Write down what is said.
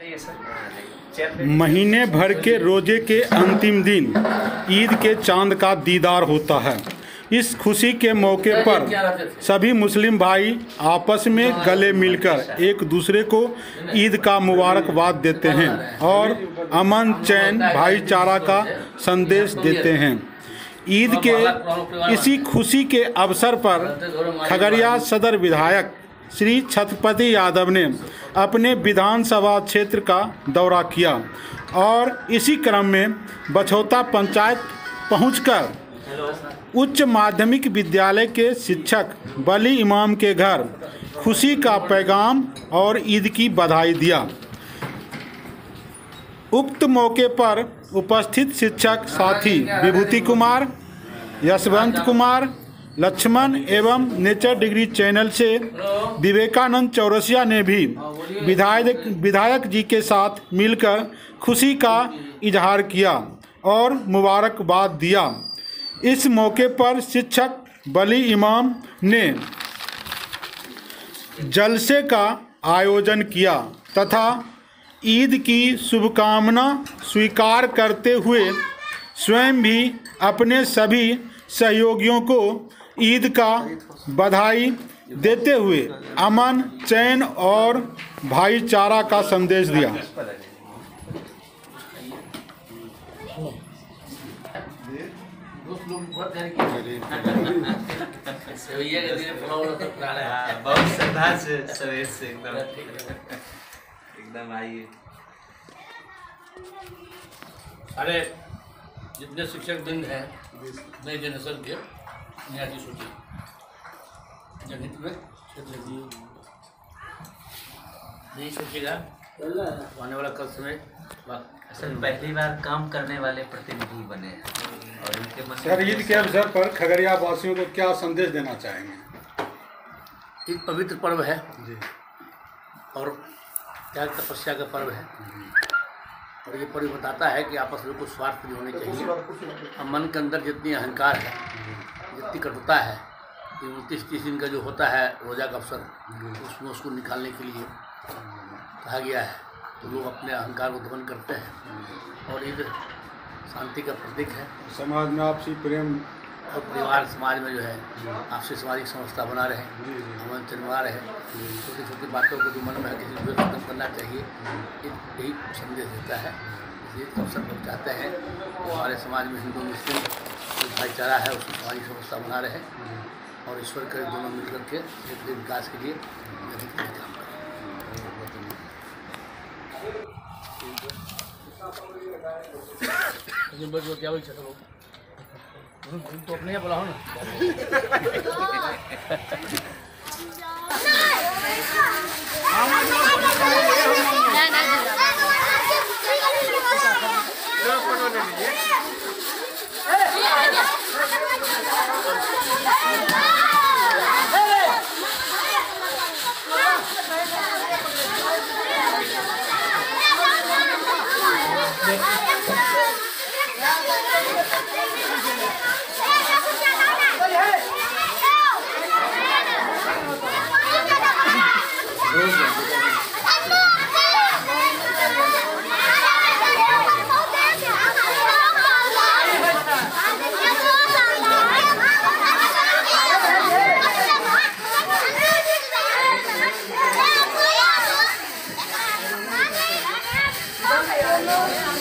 महीने भर के रोजे के अंतिम दिन ईद के चांद का दीदार होता है। इस खुशी के मौके पर सभी मुस्लिम भाई आपस में गले मिलकर एक दूसरे को ईद का मुबारकबाद देते हैं और अमन, चैन, भाईचारा का संदेश देते हैं। ईद के इसी खुशी के अवसर पर खगड़िया सदर विधायक श्री छत्रपति यादव ने अपने विधानसभा क्षेत्र का दौरा किया और इसी क्रम में बछौता पंचायत पहुंचकर उच्च माध्यमिक विद्यालय के शिक्षक वली इमाम के घर खुशी का पैगाम और ईद की बधाई दिया। उक्त मौके पर उपस्थित शिक्षक साथी विभूति कुमार, यशवंत कुमार, लक्ष्मण एवं नेचर डिग्री चैनल से विवेकानंद चौरसिया ने भी विधायक जी के साथ मिलकर खुशी का इजहार किया और मुबारकबाद दिया। इस मौके पर शिक्षक वली इमाम ने जलसे का आयोजन किया तथा ईद की शुभकामना स्वीकार करते हुए स्वयं भी अपने सभी सहयोगियों को ईद का बधाई देते हुए अमन, चैन और भाईचारा का संदेश दिया। बहुत श्रद्धा से एकदम आइए। अरे जितने शिक्षक वृंद हैं नई जनरेशन के यहाँ की सोचिए जनहित में क्षेत्र की नहीं सोचिएगा आने वाला कल समय असल पहली बार काम करने वाले प्रतिनिधि बने हैं और इनके मन सर ईद के अवसर पर खगड़िया वासियों को क्या संदेश देना चाहेंगे? ईद पवित्र पर्व है जी और त्याग तपस्या का पर्व है और ये पर्व बताता है कि आपस में कुछ स्वार्थ नहीं होने चाहिए और मन के अंदर जितनी अहंकार है, जितनी कटुता है, 29-30 दिन का जो होता है रोज़ा का अवसर उसमें उसको निकालने के लिए कहा गया है। तो लोग अपने अहंकार को दमन करते हैं और ईद शांति का प्रतीक है। समाज में आपसी प्रेम और परिवार समाज में जो है आपसी सामाजिक समझता बना रहे, अमन चलवा रहे, छोटी छोटी बातों को जो मन में है किसी को खत्म करना चाहिए, यही संदेश देता है। इसलिए अवसर पर चाहते हैं तो हमारे समाज में हिंदू मुस्लिम जो भाईचारा है उसको सामाजिक समझता बना रहे और ईश्वर करे दोनों मिलकर के क्षेत्र के विकास के लिए काम करें। क्या बोल तो अपने बोला हो ना No.